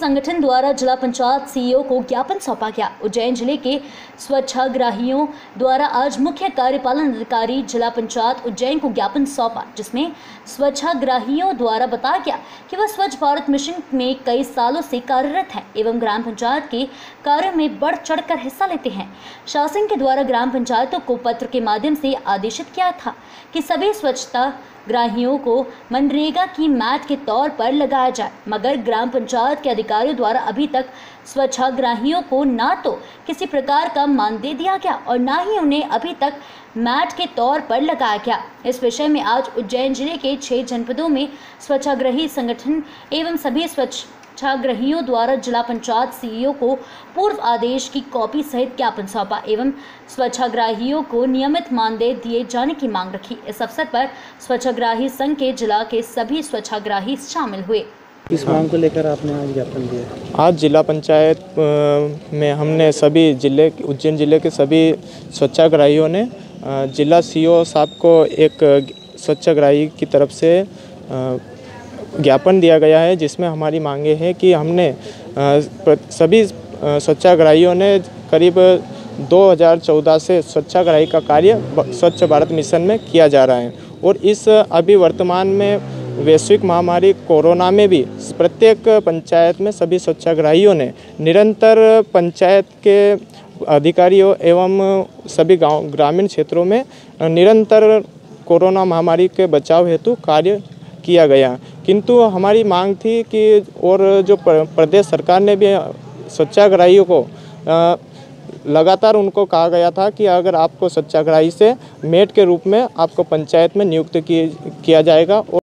संगठन द्वारा जिला पंचायत सीईओ को ज्ञापन सौंपा गया। उज्जैन जिले के स्वच्छाग्रहियों द्वारा आज मुख्य कार्यपालन अधिकारी जिला पंचायत उज्जैन को ज्ञापन सौंपा, जिसमें स्वच्छाग्रहियों द्वारा बताया गया कि वह स्वच्छ भारत मिशन में कई सालों से कार्यरत है एवं ग्राम पंचायत के कार्यों में बढ़ चढ़कर हिस्सा लेते हैं। शासन के द्वारा ग्राम पंचायतों को पत्र के माध्यम से आदेशित किया था कि सभी स्वच्छता ग्राहियों को मनरेगा की मैट के तौर पर लगाया जाए, मगर ग्राम पंचायत के अधिकारियों द्वारा अभी तक स्वच्छाग्रहियों को ना तो किसी प्रकार का मानदेय दिया गया और ना ही उन्हें अभी तक मैट के तौर पर लगाया गया। इस विषय में आज उज्जैन जिले के 6 जनपदों में स्वच्छाग्रही संगठन एवं सभी स्वच्छाग्रहियों द्वारा जिला पंचायत सीईओ को पूर्व आदेश की कॉपी सहित ज्ञापन सौंपा एवं स्वच्छाग्रहियों को नियमित मानदेय दिए जाने की मांग रखी। इस अवसर पर स्वच्छाग्रही संघ के जिला के सभी स्वच्छाग्रही शामिल हुए। इस मांग को लेकर आपने आज ज्ञापन दिया? आज जिला पंचायत में हमने सभी उज्जैन जिले के सभी स्वच्छाग्रहियों ने जिला सीईओ साहब को एक स्वच्छाग्रही की तरफ से ज्ञापन दिया गया है, जिसमें हमारी मांगे हैं कि हमने सभी स्वच्छाग्रहियों ने करीब 2014 से स्वच्छाग्रही का कार्य स्वच्छ भारत मिशन में किया जा रहा है और इस अभी वर्तमान में वैश्विक महामारी कोरोना में भी प्रत्येक पंचायत में सभी स्वच्छाग्रहियों ने निरंतर पंचायत के अधिकारियों एवं सभी ग्रामीण क्षेत्रों में निरंतर कोरोना महामारी के बचाव हेतु कार्य किया गया। किंतु हमारी मांग थी कि और जो प्रदेश सरकार ने भी स्वच्छाग्रहियों को लगातार उनको कहा गया था कि अगर आपको स्वच्छाग्रही से मेट के रूप में आपको पंचायत में नियुक्त किया जाएगा।